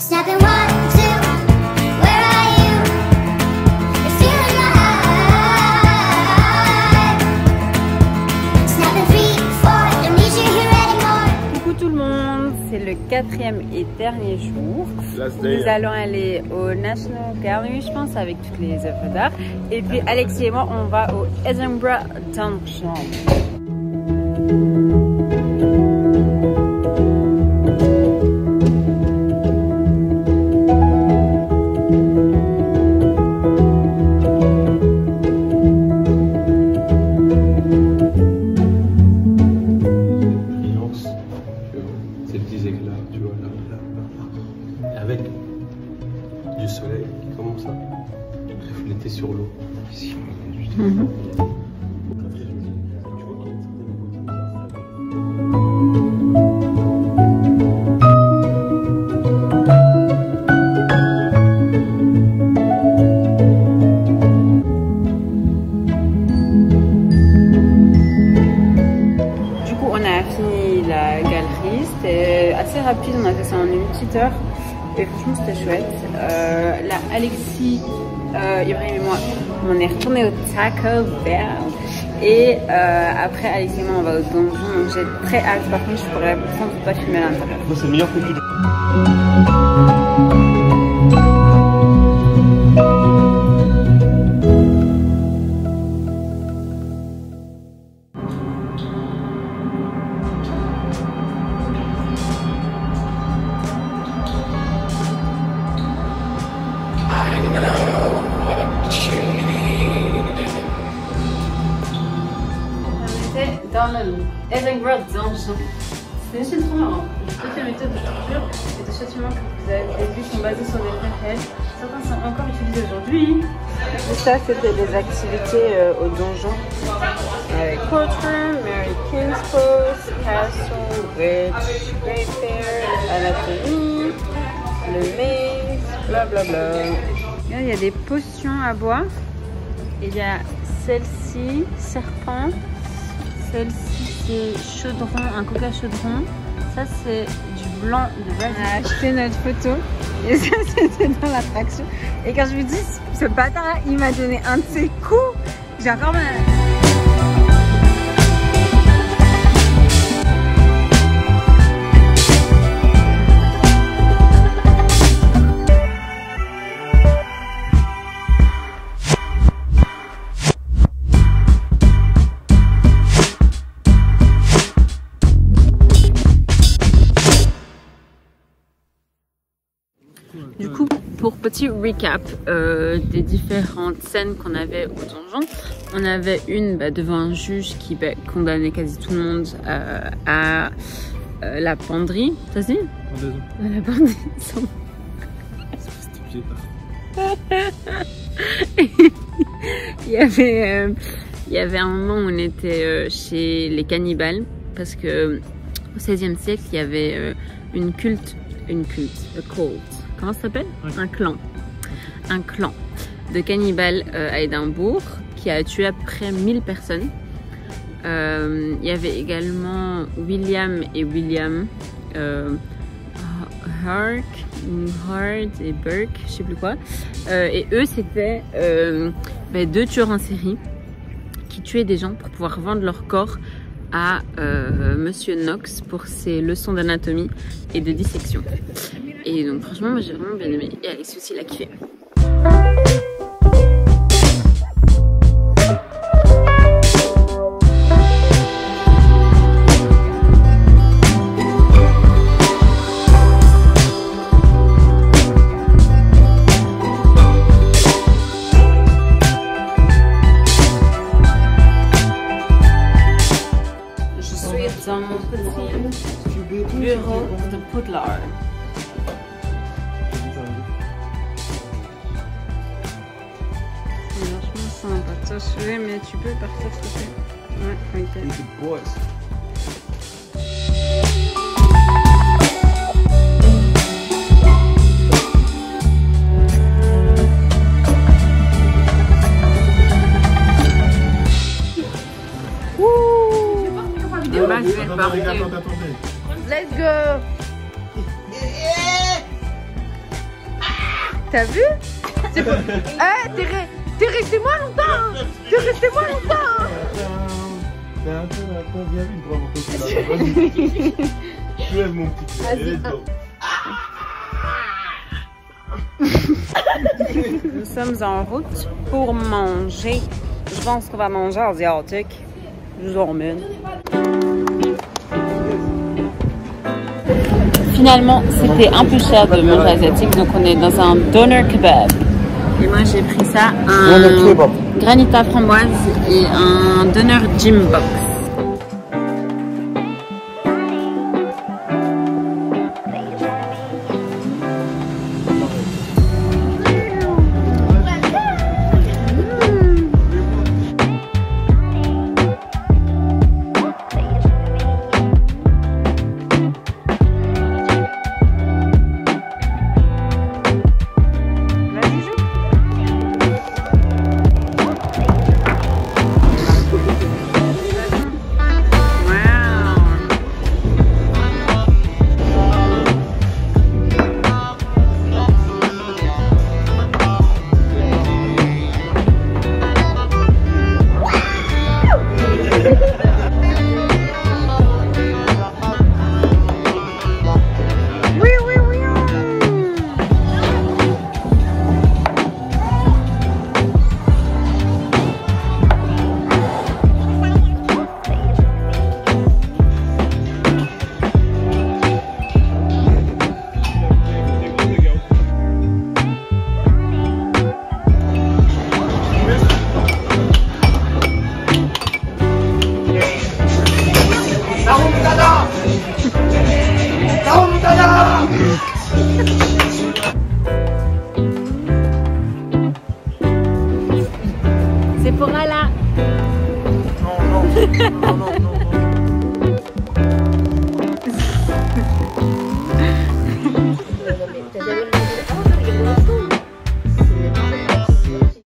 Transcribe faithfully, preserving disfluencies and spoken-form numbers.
Snapping one, two, where are you? You're stealing my heart. Snapping three, four, don't need you here anymore. Coucou tout le monde, c'est le quatrième et dernier jour. Nous allons aller au National Gallery, je pense, avec toutes les œuvres d'art. Et puis Alexis et moi, on va au Edinburgh Dungeon. Avec du soleil qui commence à refléter sur l'eau. Ici, on est juste... Du coup, on a fini la galerie, c'était assez rapide, on a fait ça en une petite heure. Et franchement c'était chouette. Euh, là Alexis, euh, Ibrahim et moi on est retourné au Taco Bell. Et euh, après Alexis et moi on va au donjon. Donc j'ai très hâte. Par contre je pourrais sans doute pas filmer à l'intérieur. Moi c'est le meilleur contenu. Dans le Edinburgh Dungeon. C'est une chaîne trop marrant. Toutes les méthodes de torture et de châtiment que vous avez vues sont basées sur des faits réels. Certains sont encore utilisés aujourd'hui. Et ça, c'était des activités euh, au donjon. Avec Courtroom, Mary King's Post, Castle, Witch, Great Fair, Anatomie, le Maze, blablabla. Là, il y a des potions à boire. Il y a celle-ci, Serpent. Celle-ci c'est chaudron, un coca chaudron. Ça c'est du blanc de base. On a acheté notre photo et ça c'était dans l'attraction. Et quand je vous dis, ce bâtard là, il m'a donné un de ses coups. J'ai encore mal. Du coup, pour petit recap euh, des différentes scènes qu'on avait au donjon, on avait une bah, devant un juge qui bah, condamnait quasi tout le monde euh, à euh, la penderie. Ça se dit ? Pendaison. À la penderie. il, y avait, euh, il y avait un moment où on était euh, chez les cannibales parce que au seizième siècle, il y avait euh, une culte, une culte, a cult. Comment ça s'appelle? Un clan. Un clan de cannibales euh, à Édimbourg qui a tué à peu près mille personnes. Euh, il y avait également William et William, euh, Hark, Hard et Burke, je sais plus quoi. Euh, et eux, c'était euh, bah, deux tueurs en série qui tuaient des gens pour pouvoir vendre leur corps à euh, Monsieur Knox pour ses leçons d'anatomie et de dissection. Et donc franchement moi j'ai vraiment bien aimé et Alexis aussi l'a kiffé. Je suis dans mon petit bureau de Poudlard. Ça se fait, mais tu peux partir s'il te plaît. Ouais, ok. Et bah, je vais partir. Let's go. T'as vu? Eh, t'es re- t'es resté moins longtemps hein. T'es resté moins longtemps hein. Viens vite, vraiment, vas-y. Tu lèves mon petit pied. Vas-y. Let's go. Nous sommes en route pour manger. Je pense qu'on va manger asiatique. Je vous emmène. Finalement, c'était un peu cher de manger asiatique, donc on est dans un doner kebab. Et moi j'ai pris ça, un granita framboise et un doner gym box. C'est pour Ala. Non, non, non, non, non. T'as